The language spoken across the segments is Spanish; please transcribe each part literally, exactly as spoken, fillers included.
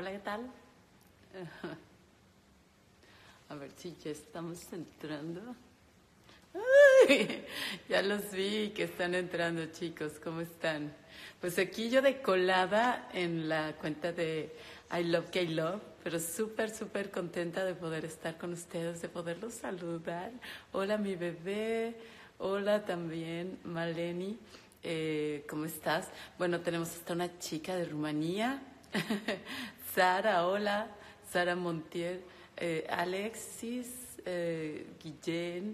Hola, ¿qué tal? A ver si ya estamos entrando. ¡Ay! Ya los vi que están entrando, chicos. ¿Cómo están? Pues aquí yo de colada en la cuenta de I Love K-Love, pero súper, súper contenta de poder estar con ustedes, de poderlos saludar. Hola, mi bebé. Hola también, Maleni. Eh, ¿Cómo estás? Bueno, tenemos hasta una chica de Rumanía. Sara, hola. Sara Montiel. Eh, Alexis, eh, Guillén,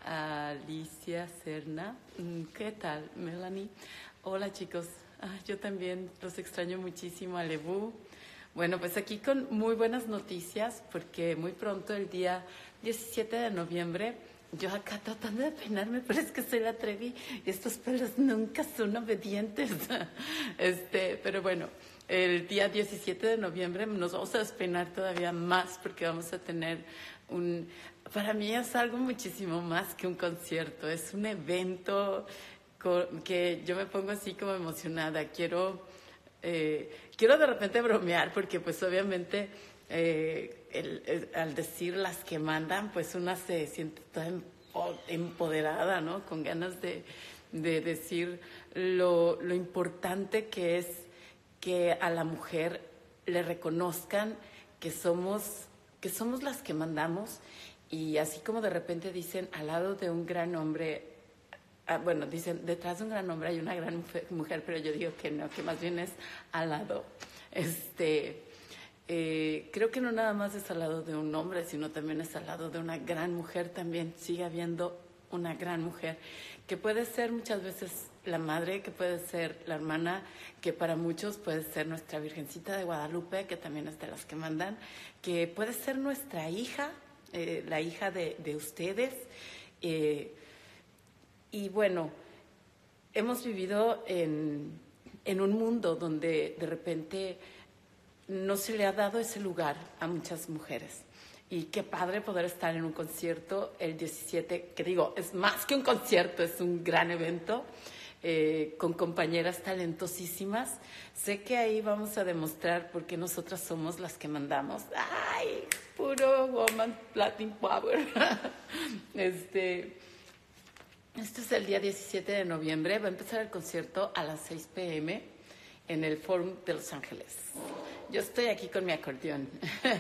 Alicia Serna. ¿Qué tal, Melanie? Hola, chicos. Ah, yo también los extraño muchísimo a Lebu. Bueno, pues aquí con muy buenas noticias, porque muy pronto, el día diecisiete de noviembre, yo acá tratando de peinarme, pero es que soy la Trevi y estos pelos nunca son obedientes. Este, pero bueno, el día diecisiete de noviembre nos vamos a despeinar todavía más porque vamos a tener un... Para mí es algo muchísimo más que un concierto, es un evento que yo me pongo así como emocionada. Quiero, eh, quiero de repente bromear porque pues obviamente... Eh, el, el, al decir las que mandan, pues una se siente toda empoderada, ¿no? Con ganas de, de decir lo, lo importante que es que a la mujer le reconozcan que somos, que somos las que mandamos, y así como de repente dicen al lado de un gran hombre, ah, bueno, dicen detrás de un gran hombre hay una gran mujer, pero yo digo que no, que más bien es al lado. Este... Eh, creo que no nada más es al lado de un hombre, sino también es al lado de una gran mujer. También sigue habiendo una gran mujer, que puede ser muchas veces la madre, que puede ser la hermana, que para muchos puede ser nuestra Virgencita de Guadalupe, que también es de las que mandan, que puede ser nuestra hija, eh, la hija de, de ustedes. Eh, y bueno, hemos vivido en, en un mundo donde de repente... no se le ha dado ese lugar a muchas mujeres. Y qué padre poder estar en un concierto el diecisiete, que digo, es más que un concierto, es un gran evento, eh, con compañeras talentosísimas. Sé que ahí vamos a demostrar por qué nosotras somos las que mandamos. ¡Ay! Puro woman Latin power. este... Este es el día diecisiete de noviembre. Va a empezar el concierto a las seis pe eme en el Forum de Los Ángeles. Yo estoy aquí con mi acordeón.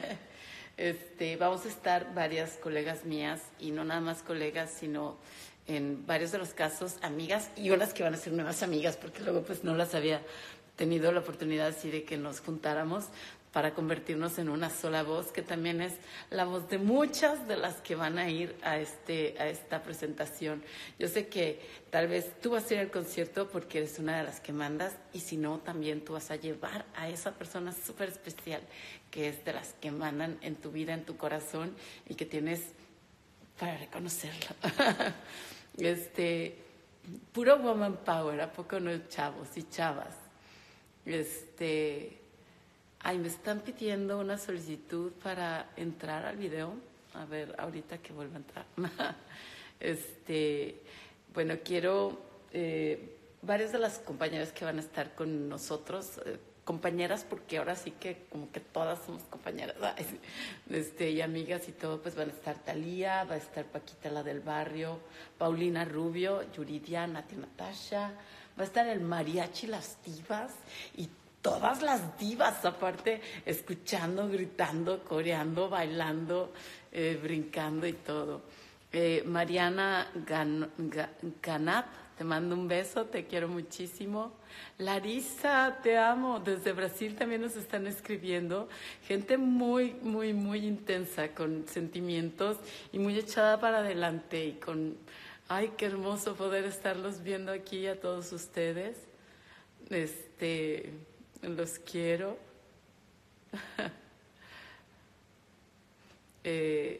Este, vamos a estar varias colegas mías, y no nada más colegas, sino en varios de los casos amigas, y unas que van a ser nuevas amigas, porque luego pues no las había tenido la oportunidad así de que nos juntáramos para convertirnos en una sola voz, que también es la voz de muchas de las que van a ir a, este, a esta presentación. Yo sé que tal vez tú vas a ir al concierto porque eres una de las que mandas, y si no, también tú vas a llevar a esa persona súper especial que es de las que mandan en tu vida, en tu corazón, y que tienes para reconocerlo. este, puro woman power, ¿a poco no, chavos y chavas? Este... Ay, me están pidiendo una solicitud para entrar al video. A ver, ahorita que vuelva a entrar. este, bueno, quiero... Eh, varias de las compañeras que van a estar con nosotros, eh, compañeras, porque ahora sí que como que todas somos compañeras, este, y amigas y todo, pues van a estar Talía, va a estar Paquita, la del barrio, Paulina Rubio, Yuridia, Nati Natasha, va a estar el Mariachi Las Divas, y todas las divas, aparte, escuchando, gritando, coreando, bailando, eh, brincando y todo. Eh, Mariana Gan, Gan, Ganap, te mando un beso, te quiero muchísimo. Larisa, te amo. Desde Brasil también nos están escribiendo. Gente muy, muy, muy intensa, con sentimientos y muy echada para adelante. Y con, ay, qué hermoso poder estarlos viendo aquí a todos ustedes. Este... Los quiero. eh,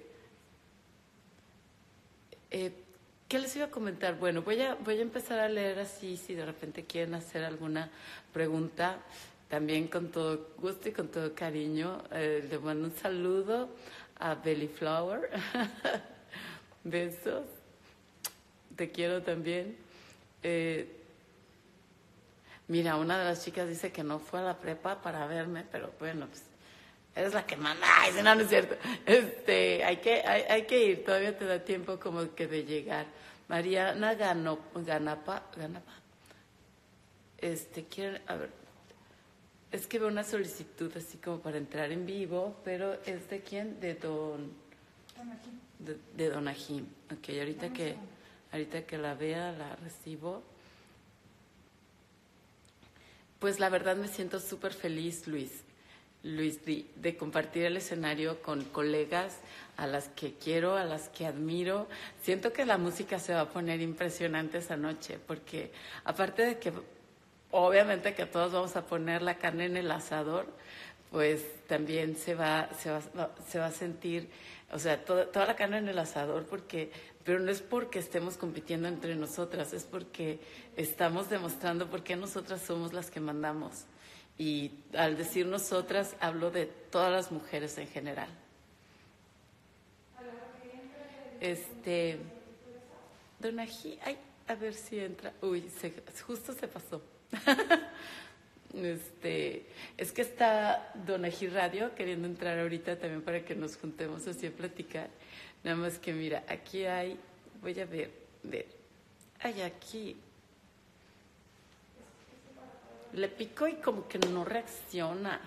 eh, ¿Qué les iba a comentar? Bueno, voy a, voy a empezar a leer así, si de repente quieren hacer alguna pregunta, también con todo gusto y con todo cariño. Eh, le mando un saludo a Belly Flower. Besos. Te quiero también. Eh, Mira, una de las chicas dice que no fue a la prepa para verme, pero bueno, pues eres la que manda. Ay, si no, no es cierto. Este, hay que, hay, hay que ir, todavía te da tiempo como que de llegar. Mariana Gano, Ganapa, Ganapa. Este, quieren, a ver, es que veo una solicitud así como para entrar en vivo, pero ¿es de quién? De Don... De, de Don Ajim. Ok, ahorita que, ahorita que la vea, la recibo. Pues la verdad me siento súper feliz, Luis. Luis, de, de compartir el escenario con colegas a las que quiero, a las que admiro. Siento que la música se va a poner impresionante esa noche, porque aparte de que obviamente que todos vamos a poner la carne en el asador, pues también se va, se va, se va a sentir, o sea, toda, toda la carne en el asador, porque, pero no es porque estemos compitiendo entre nosotras, es porque estamos demostrando por qué nosotras somos las que mandamos. Y al decir nosotras, hablo de todas las mujeres en general. Este, Don Ají, ay, a ver si entra. Uy, se, justo se pasó. Este, es que está Don Ají Radio queriendo entrar ahorita también para que nos juntemos así a platicar. Nada más que mira, aquí hay, voy a ver, ver, hay aquí. Le pico y como que no reacciona.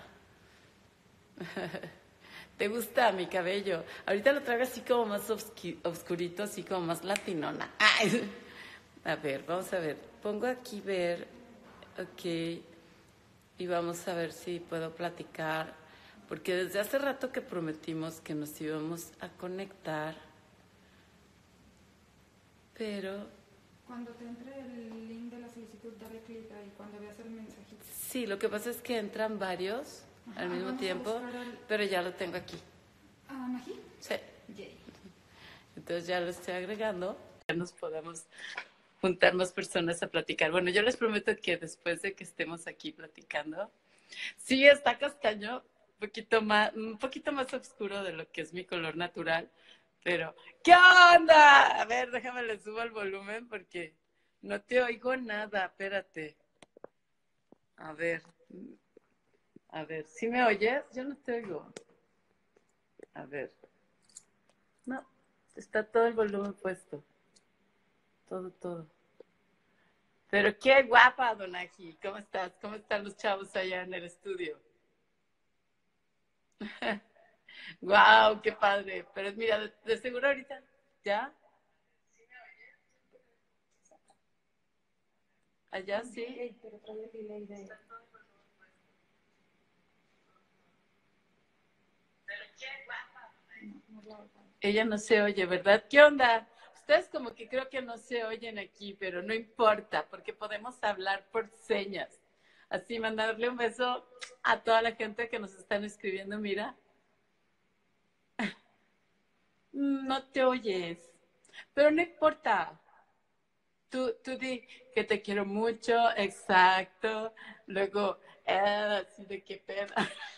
¿Te gusta mi cabello? Ahorita lo traigo así como más oscurito, así como más latinona. Ay. A ver, vamos a ver. Pongo aquí ver, ok, y vamos a ver si puedo platicar, porque desde hace rato que prometimos que nos íbamos a conectar, pero... Cuando te entre el link de la solicitud, dale clic ahí, cuando veas el mensajito. Sí, lo que pasa es que entran varios Ajá, al mismo tiempo, el... pero ya lo tengo aquí. ¿Ah, Nají? Sí. Yay. Entonces ya lo estoy agregando. Ya nos podemos juntar más personas a platicar. Bueno, yo les prometo que después de que estemos aquí platicando, sí está castaño, un poquito más, un poquito más oscuro de lo que es mi color natural, pero ¿qué onda? A ver, déjame le subo el volumen porque no te oigo nada, espérate. A ver, a ver, ¿sí me oyes? Yo no te oigo. A ver. No, está todo el volumen puesto. Todo, todo. Pero qué guapa, Don Ají. ¿Cómo estás? ¿Cómo están los chavos allá en el estudio? Guau, wow, qué padre. Pero mira, de, de seguro ahorita, ¿ya? Allá sí. Pero trae el delay de... Ella no se oye, ¿verdad? ¿Qué onda? Ustedes como que creo que no se oyen aquí, pero no importa, porque podemos hablar por señas. Así, mandarle un beso a toda la gente que nos están escribiendo, mira. No te oyes, pero no importa. Tú, tú di que te quiero mucho, exacto. Luego, eh, así de qué pena.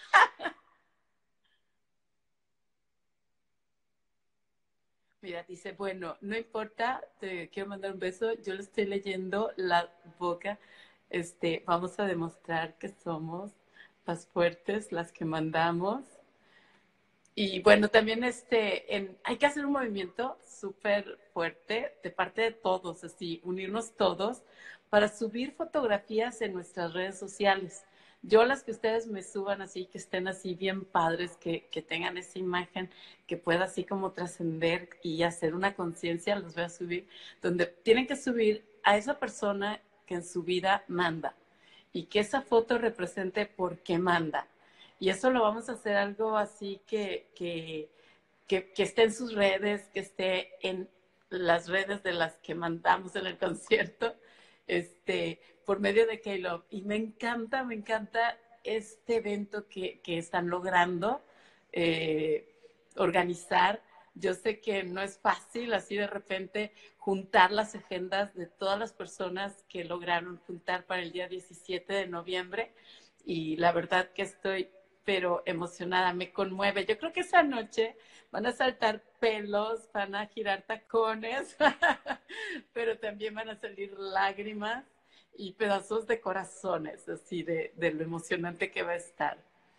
Mira, dice, bueno, no importa, te quiero mandar un beso. Yo le estoy leyendo la boca. Este, vamos a demostrar que somos las fuertes, las que mandamos. Y bueno, también este, en, hay que hacer un movimiento súper fuerte de parte de todos, así, unirnos todos para subir fotografías en nuestras redes sociales. Yo las que ustedes me suban así, que estén así bien padres, que, que tengan esa imagen, que pueda así como trascender y hacer una conciencia, los voy a subir, donde tienen que subir a esa persona que en su vida manda y que esa foto represente por qué manda. Y eso lo vamos a hacer algo así que, que, que, que esté en sus redes, que esté en las redes de las que mandamos en el concierto, este, por medio de K-Love. Y me encanta, me encanta este evento que, que están logrando eh, organizar. Yo sé que no es fácil así de repente juntar las agendas de todas las personas que lograron juntar para el día diecisiete de noviembre. Y la verdad que estoy pero emocionada, me conmueve. Yo creo que esa noche van a saltar pelos, van a girar tacones, pero también van a salir lágrimas y pedazos de corazones, así de, de lo emocionante que va a estar.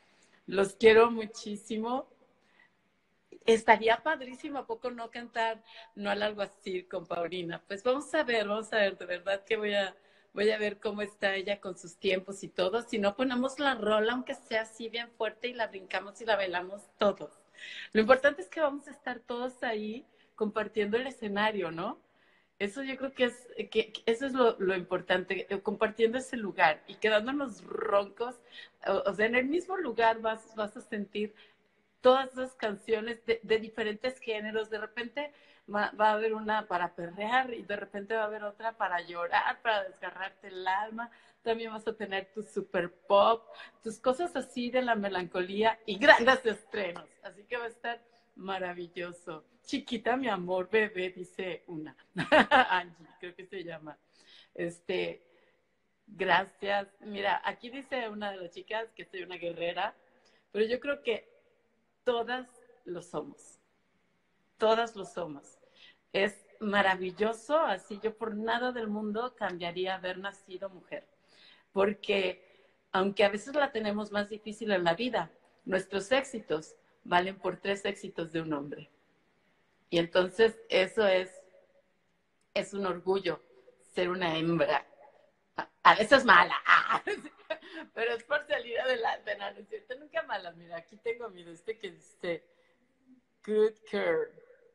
Los quiero muchísimo. Estaría padrísimo, ¿a poco no cantar No al Alguacil con Paulina? Pues vamos a ver, vamos a ver, de verdad que voy a, voy a ver cómo está ella con sus tiempos y todo. Si no, ponemos la rola, aunque sea así bien fuerte, y la brincamos y la bailamos todos. Lo importante es que vamos a estar todos ahí compartiendo el escenario, ¿no? Eso yo creo que es, que, que eso es lo, lo importante, eh, compartiendo ese lugar y quedándonos roncos. O, o sea, en el mismo lugar vas, vas a sentir todas esas canciones de, de diferentes géneros. De repente va, va, a haber una para perrear y de repente va a haber otra para llorar, para desgarrarte el alma. También vas a tener tu super pop, tus cosas así de la melancolía y grandes estrenos. Así que va a estar maravilloso. Chiquita, mi amor, bebé, dice una. Angie, creo que se llama. Este, gracias. Mira, aquí dice una de las chicas que soy una guerrera, pero yo creo que todas lo somos, todas lo somos. Es maravilloso, así yo por nada del mundo cambiaría haber nacido mujer, porque aunque a veces la tenemos más difícil en la vida, nuestros éxitos valen por tres éxitos de un hombre. Y entonces eso es, es un orgullo ser una hembra. A veces mala, pero es por salir adelante, no, no es cierto, nunca mala. Mira, aquí tengo mi este que dice Good Girl.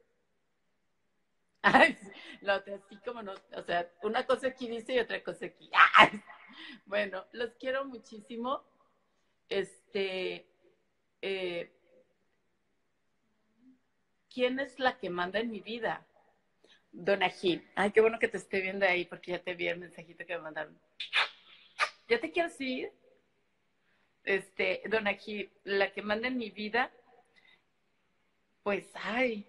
Ay, la otra así como no, o sea, una cosa aquí dice y otra cosa aquí. Ay, bueno, los quiero muchísimo. Este, eh, ¿quién es la que manda en mi vida? Donna Gil. Ay, qué bueno que te estoy viendo ahí porque ya te vi el mensajito que me mandaron. ¿Ya te quiero ir? Este, Donna Gil, la que manda en mi vida, pues, ay,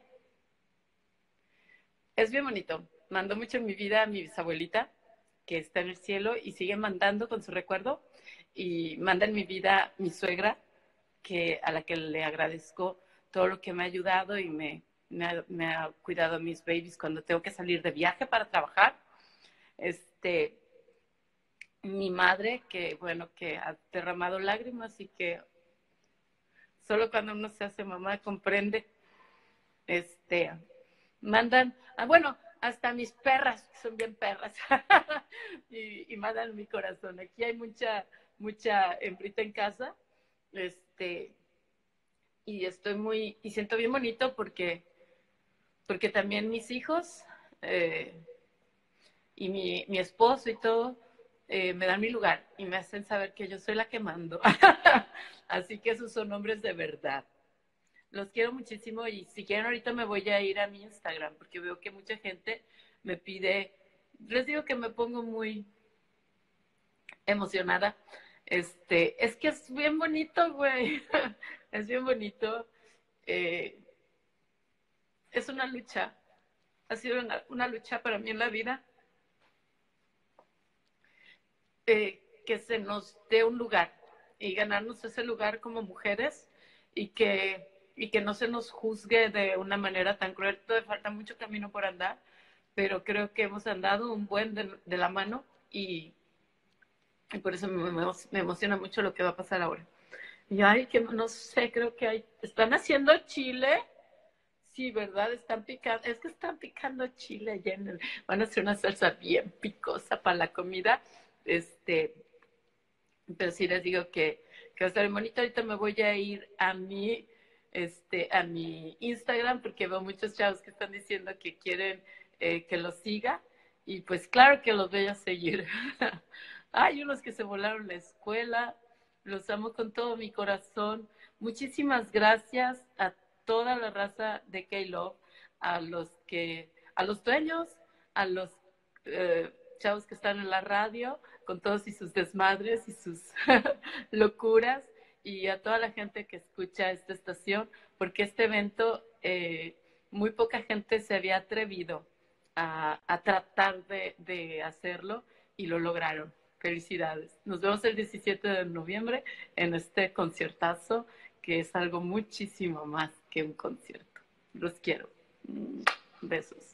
es bien bonito. Mandó mucho en mi vida a mi bisabuelita, que está en el cielo y sigue mandando con su recuerdo. Y manda en mi vida mi suegra, que, a la que le agradezco todo lo que me ha ayudado y me, me, ha, me ha cuidado a mis babies cuando tengo que salir de viaje para trabajar. Este, mi madre, que bueno, que ha derramado lágrimas y que solo cuando uno se hace mamá comprende. Este, mandan, ah, bueno, hasta mis perras, que son bien perras, y, y mandan mi corazón. Aquí hay mucha, mucha hembrita en casa, este, y estoy muy, y siento bien bonito porque, porque también mis hijos eh, y mi, mi esposo y todo eh, me dan mi lugar y me hacen saber que yo soy la que mando. Así que esos son hombres de verdad. Los quiero muchísimo y si quieren ahorita me voy a ir a mi Instagram porque veo que mucha gente me pide, les digo que me pongo muy emocionada. Este, es que es bien bonito, güey. Es bien bonito. Eh, es una lucha. Ha sido una, una, lucha para mí en la vida. Eh, que se nos dé un lugar y ganarnos ese lugar como mujeres y que y que no se nos juzgue de una manera tan cruel. Todavía falta mucho camino por andar, pero creo que hemos andado un buen de, de la mano y, y por eso me, me, me, emociona mucho lo que va a pasar ahora. Y ay, que no sé, creo que hay, están haciendo chile. Sí, ¿verdad? Están picando, es que están picando chile allá en el, van a hacer una salsa bien picosa para la comida. Este, pero sí les digo que, que va a estar bien bonito. Ahorita me voy a ir a mi, este, a mi Instagram porque veo muchos chavos que están diciendo que quieren eh, que los siga y pues claro que los voy a seguir. Hay unos que se volaron la escuela, los amo con todo mi corazón. Muchísimas gracias a toda la raza de K-Love, a los que, a los dueños, a los eh, chavos que están en la radio, con todos y sus desmadres y sus locuras, y a toda la gente que escucha esta estación, porque este evento eh, muy poca gente se había atrevido a, a tratar de, de hacerlo y lo lograron. Felicidades. Nos vemos el diecisiete de noviembre en este conciertazo que es algo muchísimo más que un concierto. Los quiero. Besos.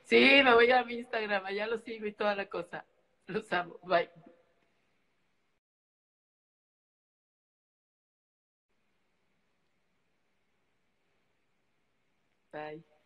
Sí, me voy a mi Instagram, allá lo sigo y toda la cosa. Los amo. Bye. Bye.